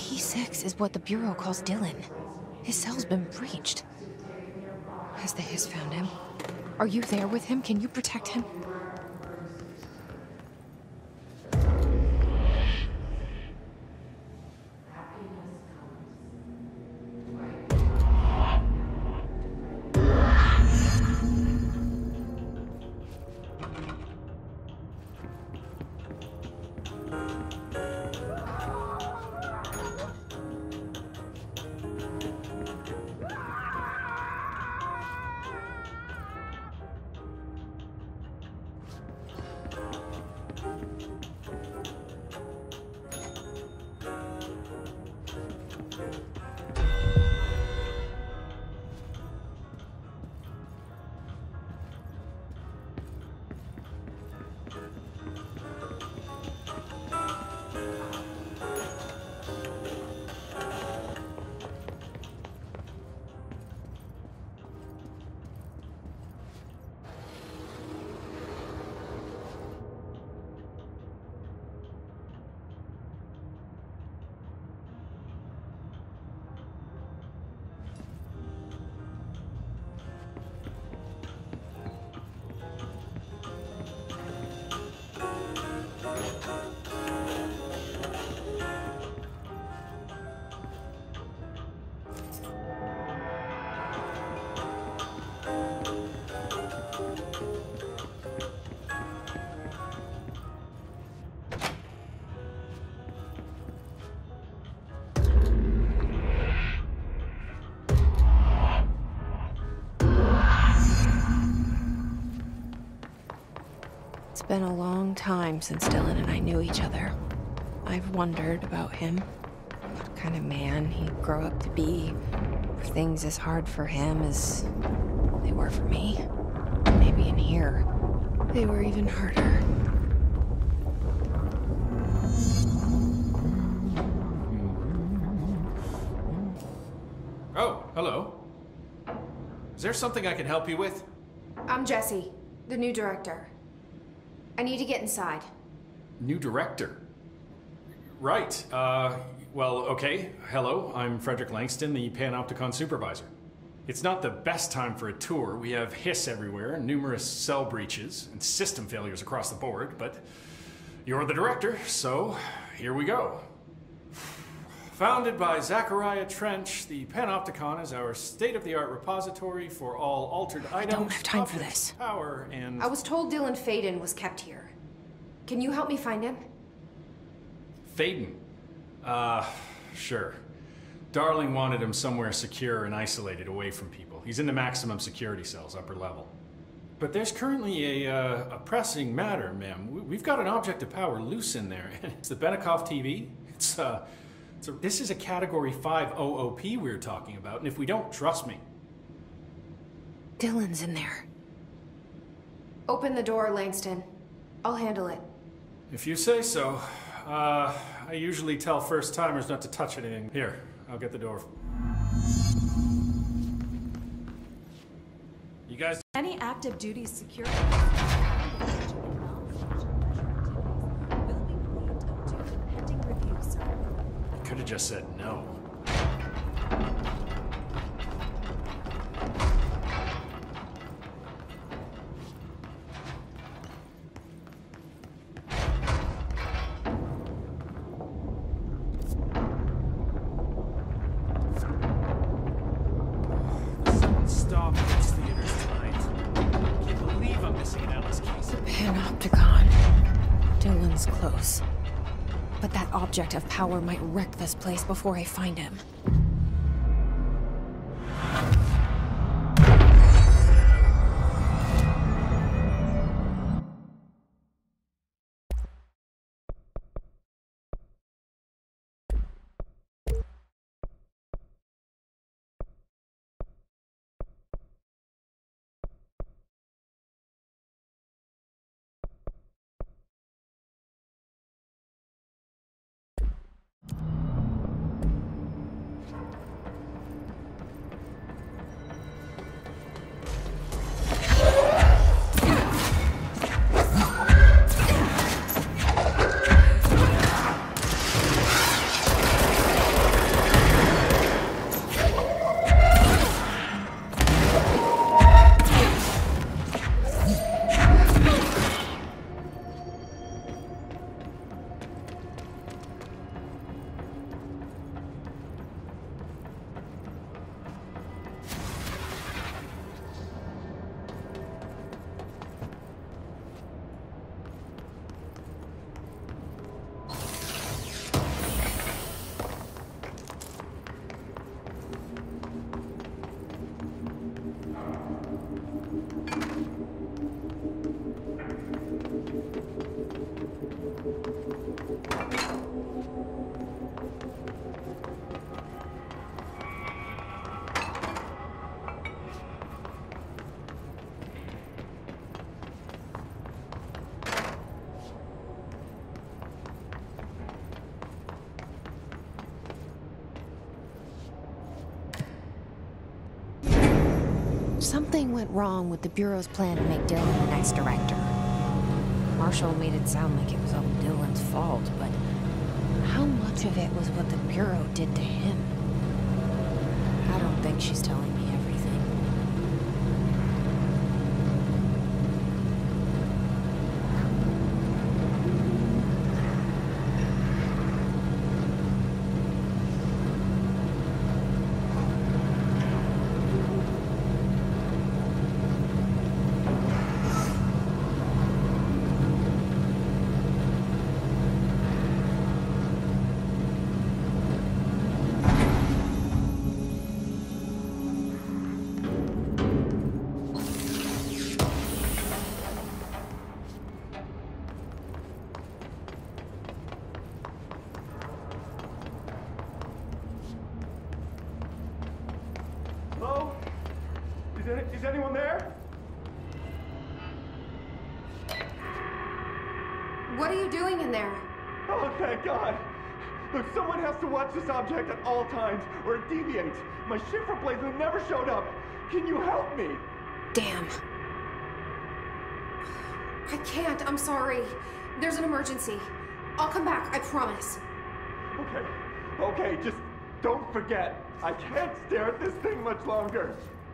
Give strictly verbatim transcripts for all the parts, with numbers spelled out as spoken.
T six is what the Bureau calls Dylan. His cell's been breached. Has the Hiss found him? Are you there with him? Can you protect him? It's been a long time since Dylan and I knew each other. I've wondered about him. What kind of man he'd grow up to be. Were things as hard for him as they were for me? Maybe in here, they were even harder. Oh, hello. Is there something I can help you with? I'm Jessie, the new director. I need to get inside. New director? Right. Uh, well, okay. Hello, I'm Frederick Langston, the Panopticon supervisor. It's not the best time for a tour. We have Hiss everywhere, numerous cell breaches, and system failures across the board, but you're the director, so here we go. Founded by Zachariah Trench, the Panopticon is our state-of-the-art repository for all altered items. I don't have time for this. Power and... I was told Dylan Faden was kept here. Can you help me find him? Faden? Uh, sure. Darling wanted him somewhere secure and isolated away from people. He's in the maximum security cells, upper level. But there's currently a, uh, a pressing matter, ma'am. We've got an object of power loose in there, and it's the Benikoff T V. It's, uh... So this is a Category five O O P we're talking about, and if we don't, trust me. Dylan's in there. Open the door, Langston. I'll handle it. If you say so. Uh, I usually tell first-timers not to touch anything. Here, I'll get the door. You guys... Any active duty security... Could have just said no. Stop this theaters tonight. I can't believe I'm missing an Alice case. Panopticon. Dylan's close. But that object of power might wreck this place before I find him. Something went wrong with the Bureau's plan to make Dylan the next director. Marshall made it sound like it was all Dylan's fault, but how much of it was what the Bureau did to him? I don't think she's telling me everything. Hello? Is, any, is anyone there? What are you doing in there? Oh, thank God. Look, someone has to watch this object at all times, or it deviates. My shifter blazer never showed up. Can you help me? Damn. I can't, I'm sorry. There's an emergency. I'll come back, I promise. Okay, okay, just don't forget. I can't stare at this thing much longer.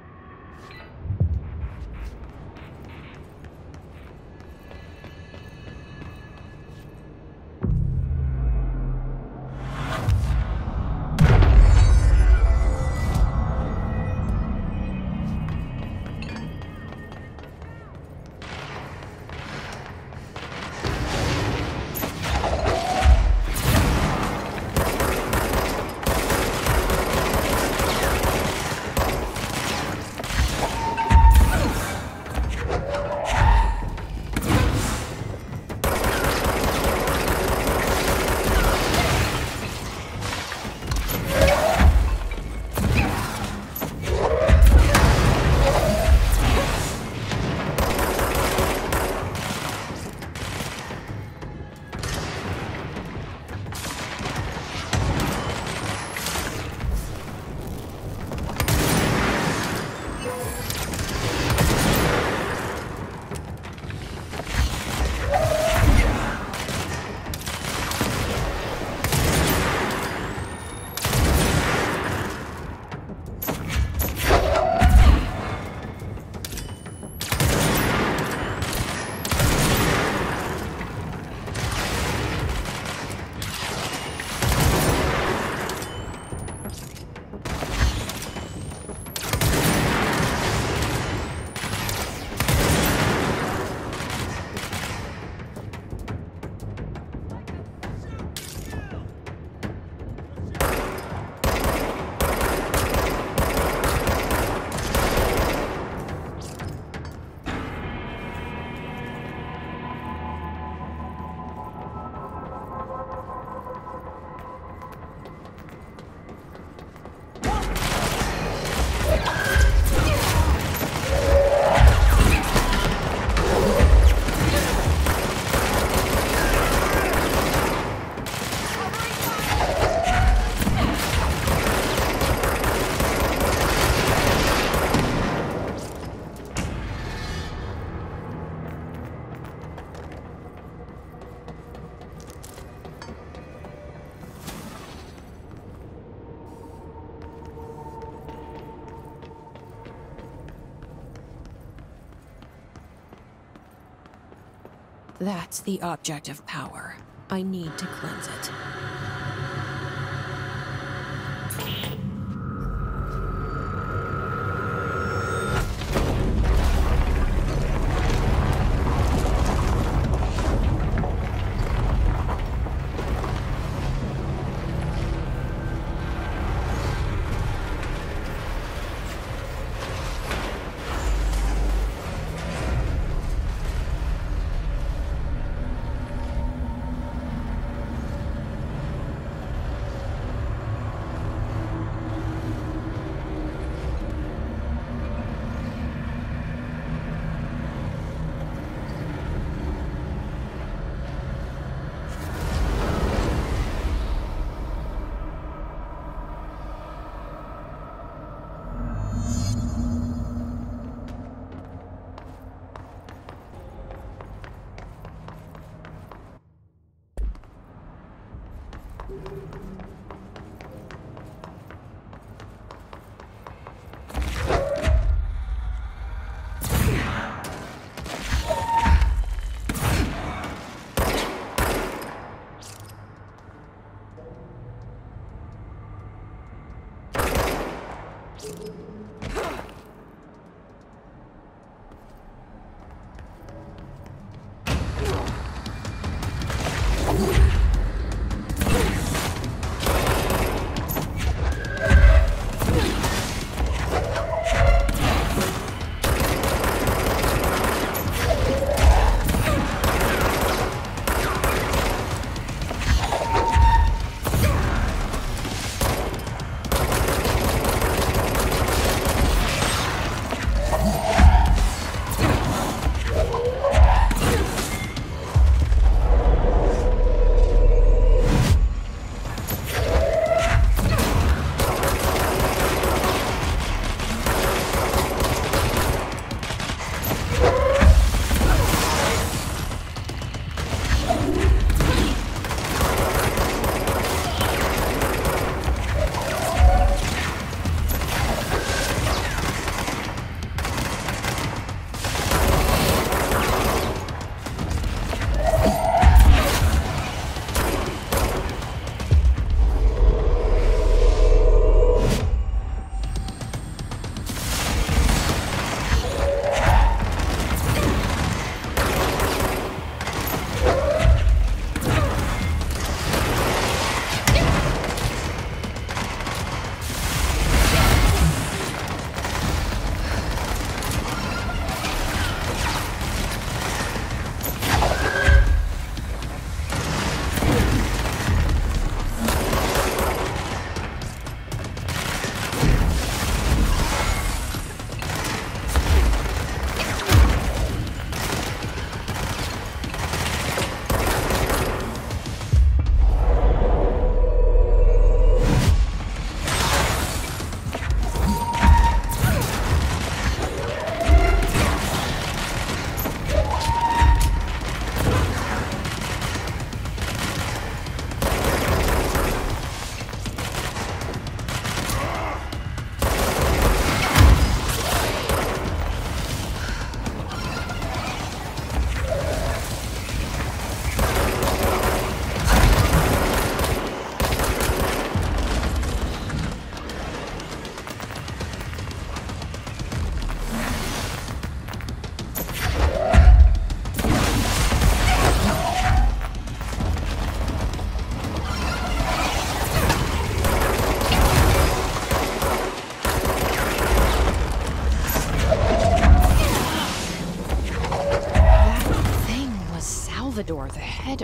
That's the object of power. I need to cleanse it.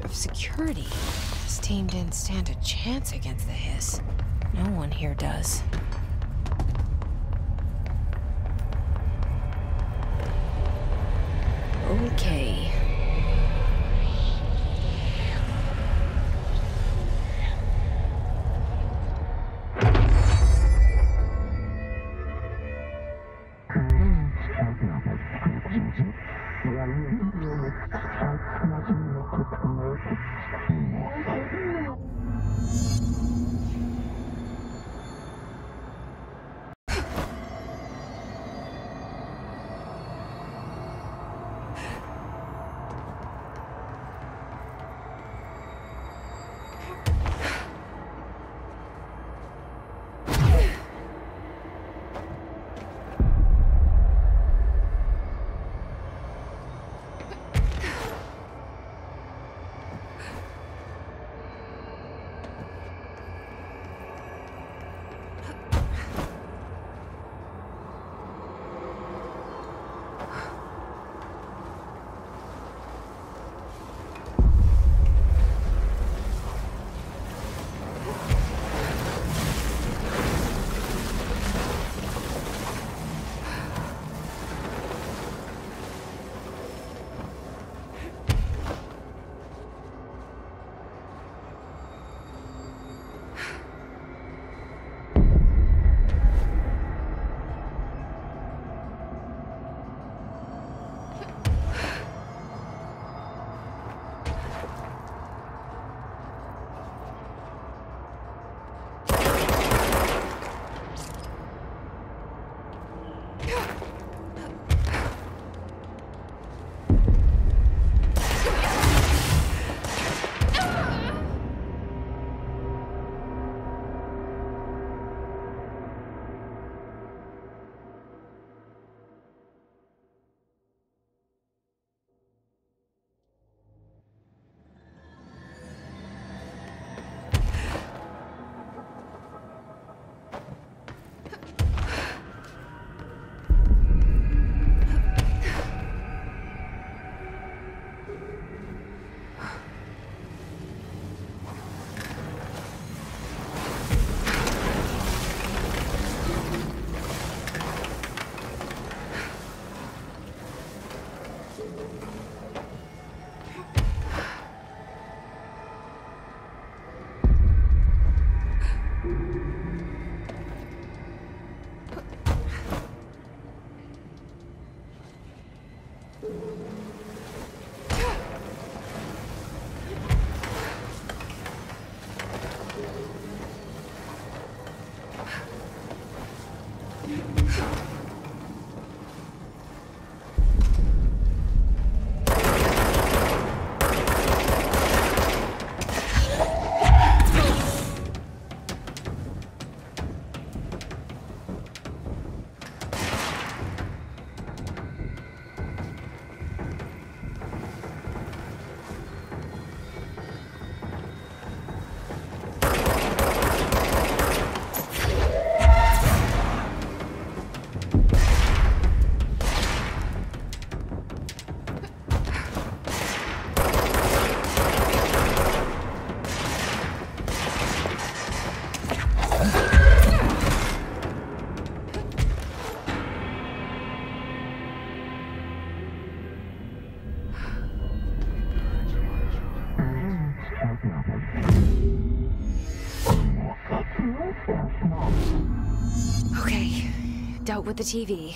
of security. This team didn't stand a chance against the Hiss. No one here does. Okay. Okay, dealt with the T V.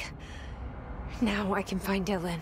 Now I can find Dylan.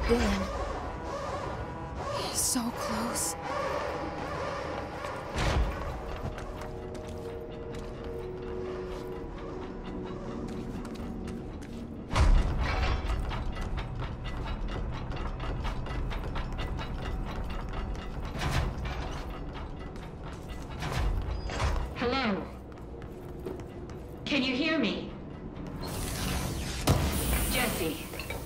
Dylan. He's so close. Hello? Can you hear me? Jesse.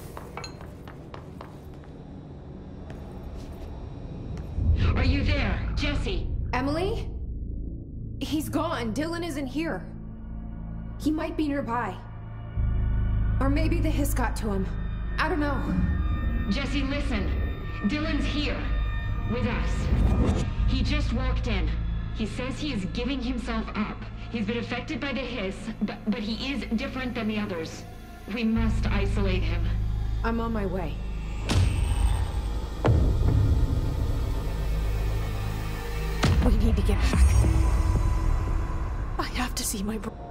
Are you there, Jesse? Emily? He's gone. Dylan isn't here. He might be nearby. Or maybe the hiss got to him. I don't know. Jesse, listen. Dylan's here. With us. He just walked in. He says he is giving himself up. He's been affected by the hiss, but, but he is different than the others. We must isolate him. I'm on my way. We need to get back. I have to see my bro-